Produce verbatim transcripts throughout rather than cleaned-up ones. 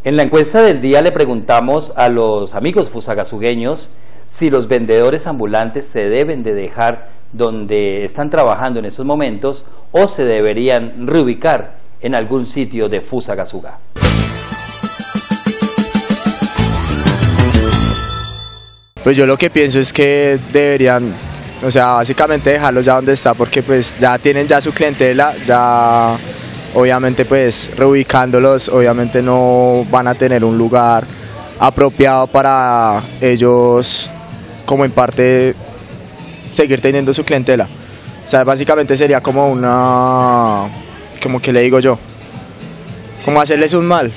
En la encuesta del día le preguntamos a los amigos fusagasugueños si los vendedores ambulantes se deben de dejar donde están trabajando en estos momentos o se deberían reubicar en algún sitio de Fusagasugá. Pues yo lo que pienso es que deberían, o sea, básicamente dejarlos ya donde está, porque pues ya tienen ya su clientela, ya obviamente pues reubicándolos, obviamente no van a tener un lugar apropiado para ellos, como en parte seguir teniendo su clientela. O sea, básicamente sería como una, como que le digo yo, como hacerles un mal.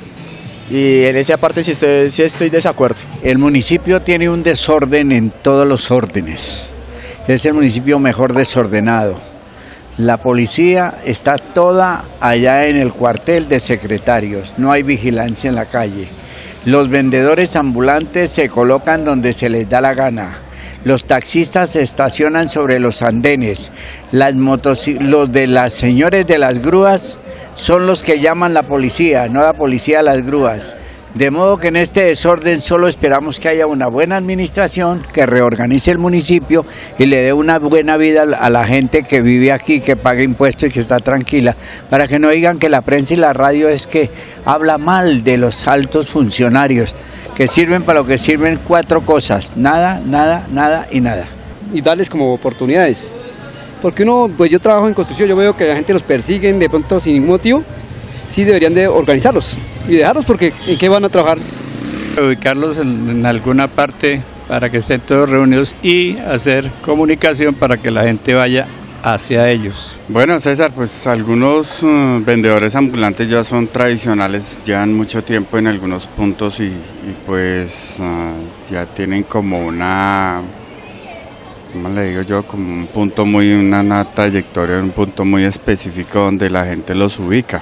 Y en esa parte sí estoy, sí estoy desacuerdo. El municipio tiene un desorden en todos los órdenes. Es el municipio mejor desordenado. La policía está toda allá en el cuartel de secretarios. No hay vigilancia en la calle. Los vendedores ambulantes se colocan donde se les da la gana. Los taxistas se estacionan sobre los andenes. Las motos, los de las señores de las grúas son los que llaman la policía, no la policía a las grúas. De modo que en este desorden solo esperamos que haya una buena administración, que reorganice el municipio y le dé una buena vida a la gente que vive aquí, que paga impuestos y que está tranquila, para que no digan que la prensa y la radio es que habla mal de los altos funcionarios, que sirven para lo que sirven cuatro cosas: nada, nada, nada y nada. Y darles como oportunidades, porque uno, pues yo trabajo en construcción, yo veo que la gente los persiguen de pronto sin ningún motivo. Sí deberían de organizarlos y dejarlos, porque ¿en qué van a trabajar? Ubicarlos en, en alguna parte para que estén todos reunidos y hacer comunicación para que la gente vaya hacia ellos. Bueno, César, pues algunos uh, vendedores ambulantes ya son tradicionales, llevan mucho tiempo en algunos puntos y, y pues uh, ya tienen como una, ¿cómo le digo yo? Como un punto muy, una, una trayectoria, un punto muy específico donde la gente los ubica.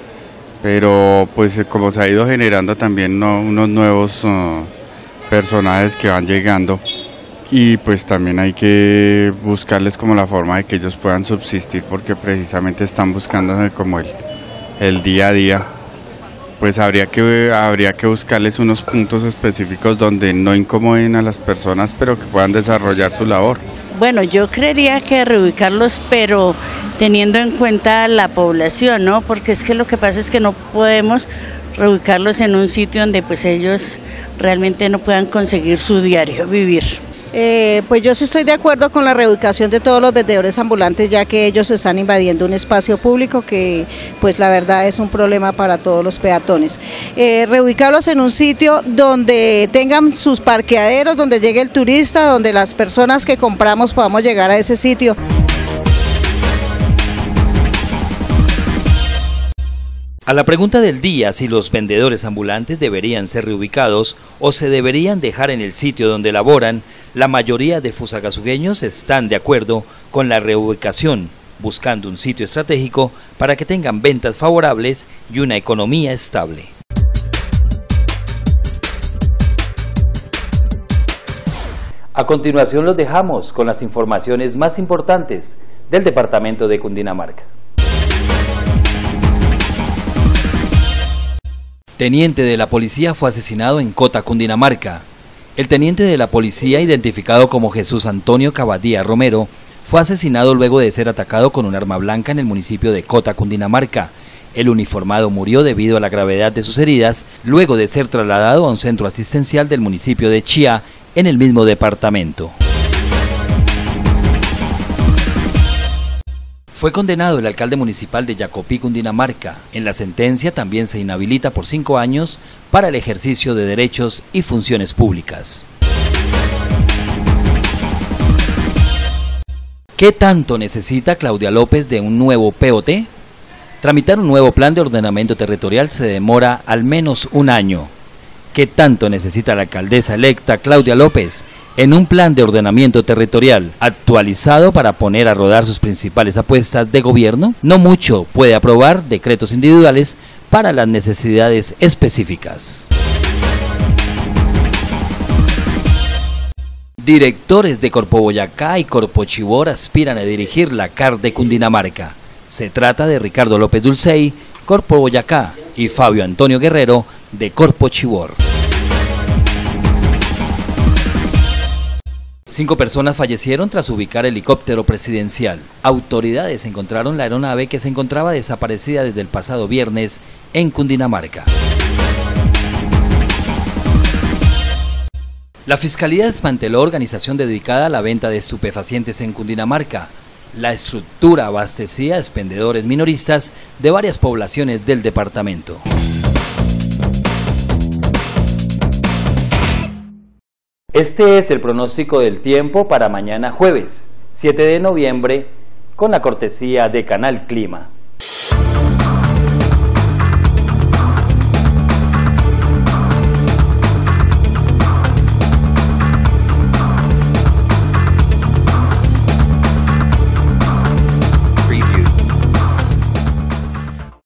Pero pues como se ha ido generando también ¿no? unos nuevos uh, personajes que van llegando, y pues también hay que buscarles como la forma de que ellos puedan subsistir, porque precisamente están buscando como el, el día a día. Pues habría que, habría que buscarles unos puntos específicos donde no incomoden a las personas, pero que puedan desarrollar su labor. Bueno, yo creería que reubicarlos, pero teniendo en cuenta la población, ¿no? Porque es que lo que pasa es que no podemos reubicarlos en un sitio donde pues ellos realmente no puedan conseguir su diario vivir. Eh, pues yo sí estoy de acuerdo con la reubicación de todos los vendedores ambulantes, ya que ellos están invadiendo un espacio público que pues la verdad es un problema para todos los peatones. Eh, reubicarlos en un sitio donde tengan sus parqueaderos, donde llegue el turista, donde las personas que compramos podamos llegar a ese sitio. A la pregunta del día, si los vendedores ambulantes deberían ser reubicados o se deberían dejar en el sitio donde laboran, la mayoría de fusagasugueños están de acuerdo con la reubicación, buscando un sitio estratégico para que tengan ventas favorables y una economía estable. A continuación los dejamos con las informaciones más importantes del departamento de Cundinamarca. Teniente de la policía fue asesinado en Cota, Cundinamarca. El teniente de la policía, identificado como Jesús Antonio Cabadía Romero, fue asesinado luego de ser atacado con un arma blanca en el municipio de Cota, Cundinamarca. El uniformado murió debido a la gravedad de sus heridas, luego de ser trasladado a un centro asistencial del municipio de Chía, en el mismo departamento. Fue condenado el alcalde municipal de Yacopí, Cundinamarca. En la sentencia también se inhabilita por cinco años para el ejercicio de derechos y funciones públicas. ¿Qué tanto necesita Claudia López de un nuevo P O T? Tramitar un nuevo plan de ordenamiento territorial se demora al menos un año. ¿Qué tanto necesita la alcaldesa electa Claudia López en un plan de ordenamiento territorial actualizado para poner a rodar sus principales apuestas de gobierno? No mucho, puede aprobar decretos individuales para las necesidades específicas. Directores de Corpo Boyacá y Corpo Chibor aspiran a dirigir la C A R de Cundinamarca. Se trata de Ricardo López Dulcey, Corpo Boyacá, y Fabio Antonio Guerrero, de Corpo Chivor. Cinco personas fallecieron tras ubicar helicóptero presidencial. Autoridades encontraron la aeronave que se encontraba desaparecida desde el pasado viernes en Cundinamarca. La Fiscalía desmanteló organización dedicada a la venta de estupefacientes en Cundinamarca. La estructura abastecía a expendedores minoristas de varias poblaciones del departamento. Este es el pronóstico del tiempo para mañana jueves, siete de noviembre, con la cortesía de Canal Clima.